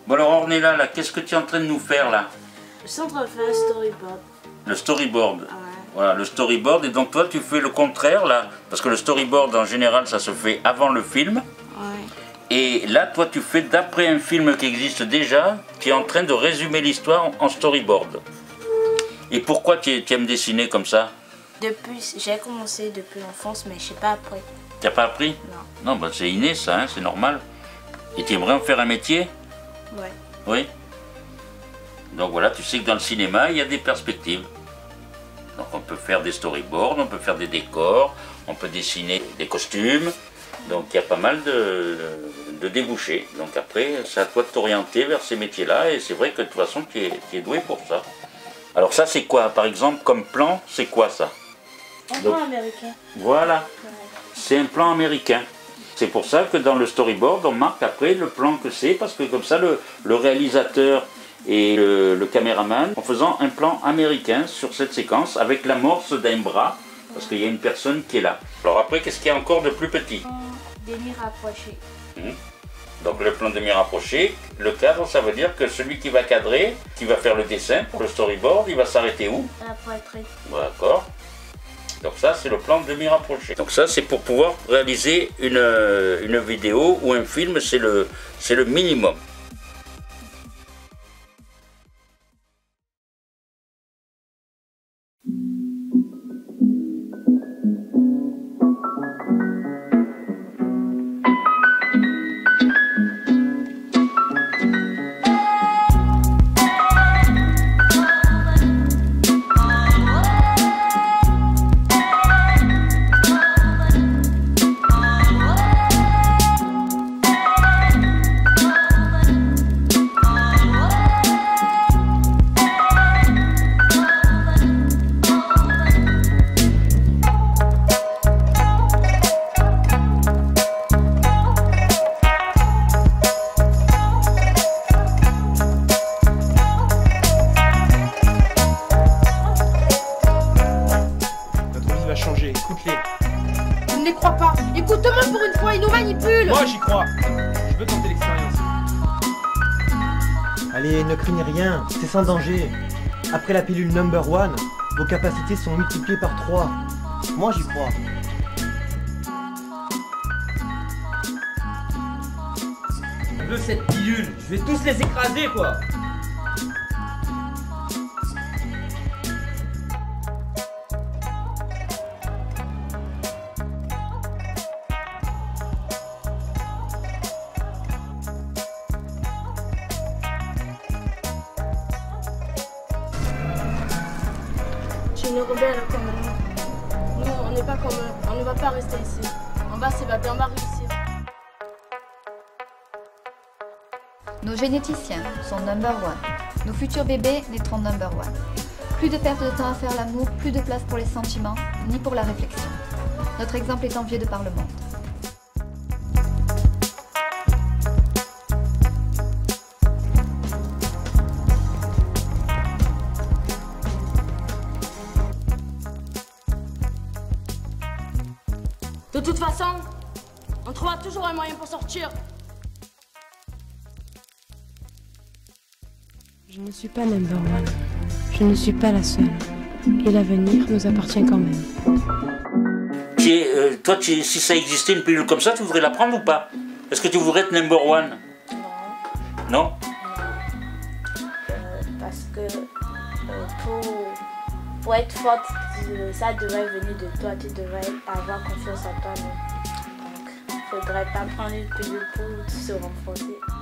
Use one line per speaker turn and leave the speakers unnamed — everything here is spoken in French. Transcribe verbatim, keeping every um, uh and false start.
Bon alors Ornella, là, qu'est-ce que tu es en train de nous faire là?
Je suis en train de faire un storyboard.
Le storyboard.
Ouais.
Voilà, le storyboard. Et donc toi, tu fais le contraire là, parce que le storyboard en général, ça se fait avant le film.
Ouais.
Et là, toi, tu fais d'après un film qui existe déjà, tu es en train de résumer l'histoire en storyboard. Et pourquoi tu, tu aimes dessiner comme ça?
Depuis, j'ai commencé depuis l'enfance, mais je sais pas après.
Tu n'as pas appris?
Non.
Non, bah, c'est inné ça, hein, c'est normal. Et tu aimerais en faire un métier?
Ouais.
Oui. Donc voilà, tu sais que dans le cinéma, il y a des perspectives. Donc on peut faire des storyboards, on peut faire des décors, on peut dessiner des costumes. Donc il y a pas mal de, de débouchés. Donc après, c'est à toi de t'orienter vers ces métiers-là. Et c'est vrai que de toute façon, tu es, tu es doué pour ça. Alors ça, c'est quoi? Par exemple, comme plan, c'est quoi ça?
Un plan américain.
Voilà.
Ouais.
C'est un plan américain. C'est pour ça que dans le storyboard, on marque après le plan que c'est, parce que comme ça, le, le réalisateur et le, le caméraman, en faisant un plan américain sur cette séquence, avec l'amorce d'un bras, parce qu'il y a une personne qui est là. Alors après, qu'est-ce qu'il y a encore de plus petit?
Des murs rapprochés.
Mmh. Donc le plan demi rapproché, le cadre, ça veut dire que celui qui va cadrer, qui va faire le dessin pour le storyboard, il va s'arrêter où?
À la poitrine.
D'accord. Donc ça, c'est le plan demi rapproché. Donc ça, c'est pour pouvoir réaliser une, une vidéo ou un film, c'est le, c'est le minimum.
Changer, écoute-les.
Je ne les crois pas. Écoute-moi pour une fois, ils nous manipulent.
Moi j'y crois. Je veux tenter l'expérience.
Allez, ne craignez rien, c'est sans danger. Après la pilule number one, vos capacités sont multipliées par trois. Moi j'y crois.
Je veux cette pilule. Je vais tous les écraser quoi.
Tu es une rebelle comme nous. Nous, on n'est pas comme eux. On ne va pas rester ici. En bas, c'est Babé, on va réussir.
Nos généticiens sont number one. Nos futurs bébés naîtront number one. Plus de perte de temps à faire l'amour, plus de place pour les sentiments, ni pour la réflexion. Notre exemple est envié de par le monde.
De toute façon, on trouvera toujours un moyen pour sortir.
Je ne suis pas number one. Je ne suis pas la seule. Et l'avenir nous appartient quand même.
Tu es, euh, toi, tu es, si ça existait une pilule comme ça, tu voudrais la prendre ou pas? Est-ce que tu voudrais être number one?
Non.
Non?
Euh, parce que euh, pour, pour être forte, tu- ça devrait venir de toi. Tu devrais avoir confiance en toi. Donc, il ne faudrait pas prendre une pilule pour se renforcer.